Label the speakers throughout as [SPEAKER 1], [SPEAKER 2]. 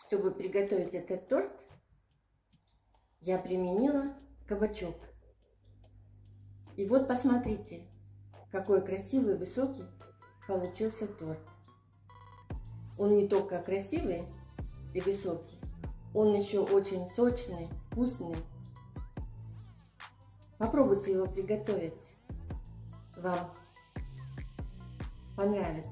[SPEAKER 1] Чтобы приготовить этот торт, я применила кабачок. И вот посмотрите, какой красивый, высокий получился торт. Он не только красивый и высокий, он еще очень сочный, вкусный. Попробуйте его приготовить. Вам понравится.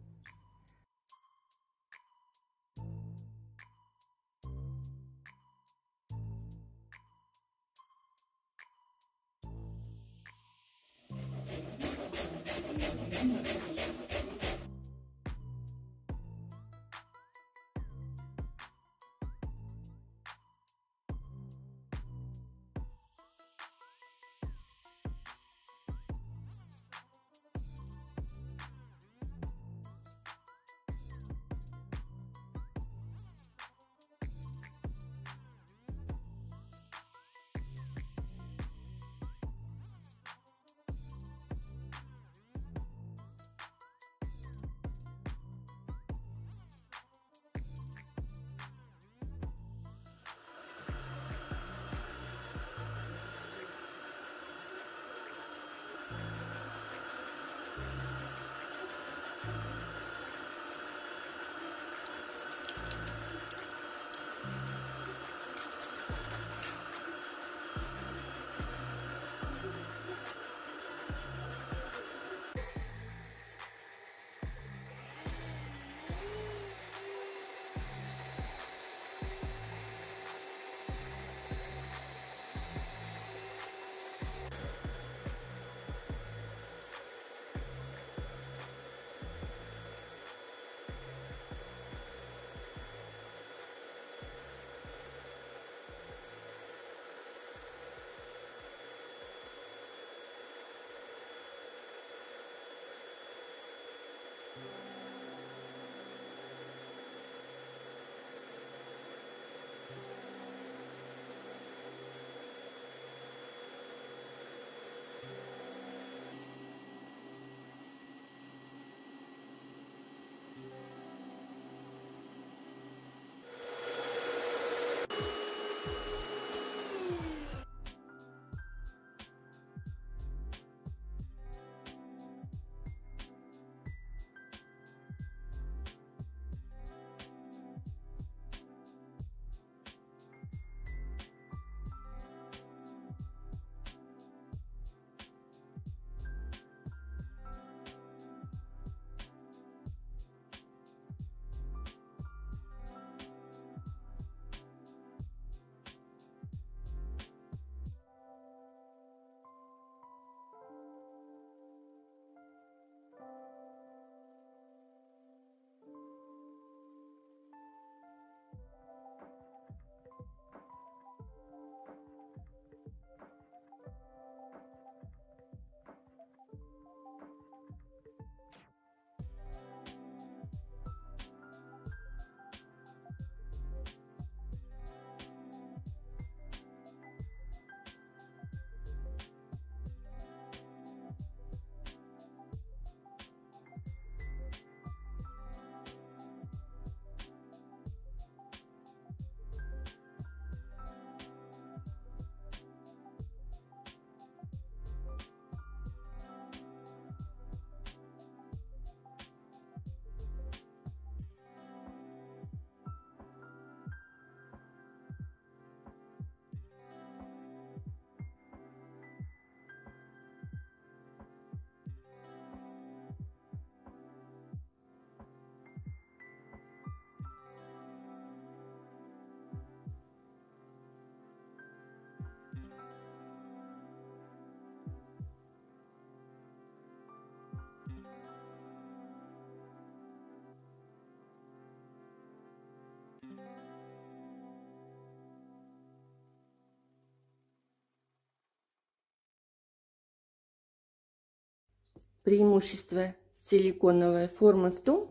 [SPEAKER 1] Преимущество силиконовой формы в том,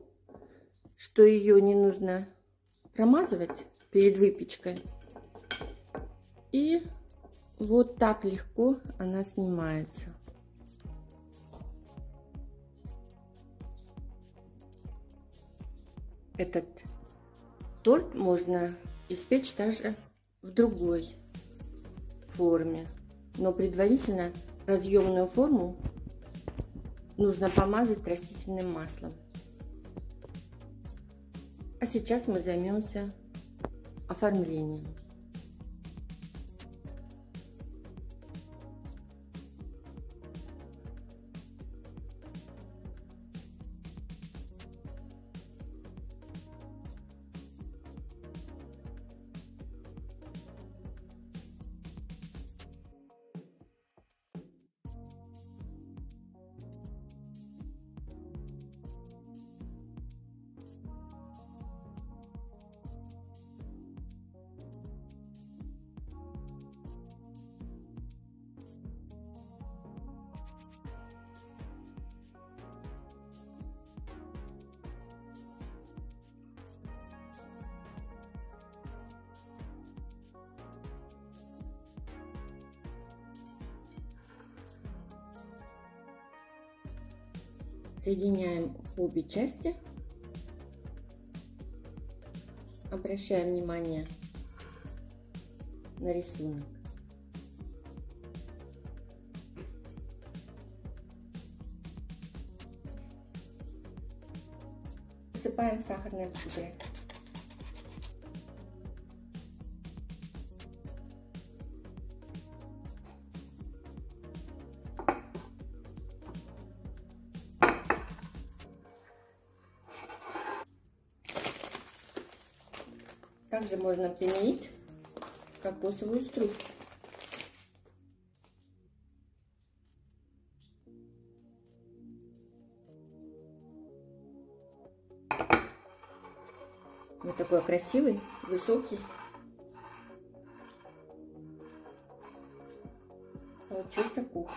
[SPEAKER 1] что ее не нужно промазывать перед выпечкой. И вот так легко она снимается. Этот торт можно испечь также в другой форме, но предварительно разъемную форму нужно помазать растительным маслом. А сейчас мы займемся оформлением. Соединяем обе части, обращаем внимание на рисунок. Посыпаем сахарной пудрой. Также можно применить кокосовую стружку. Вот такой красивый, высокий получился куб.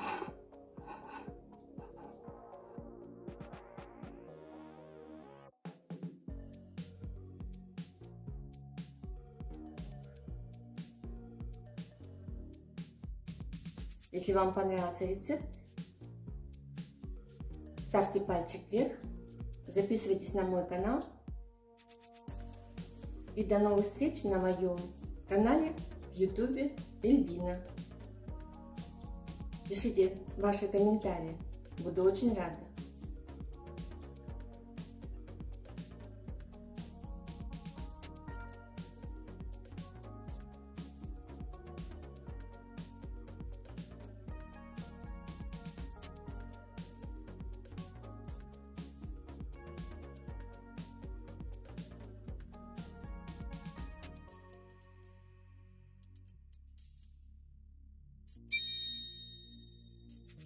[SPEAKER 1] Если вам понравился рецепт, ставьте пальчик вверх, записывайтесь на мой канал. И до новых встреч на моем канале в YouTube Эльбина. Пишите ваши комментарии, буду очень рада.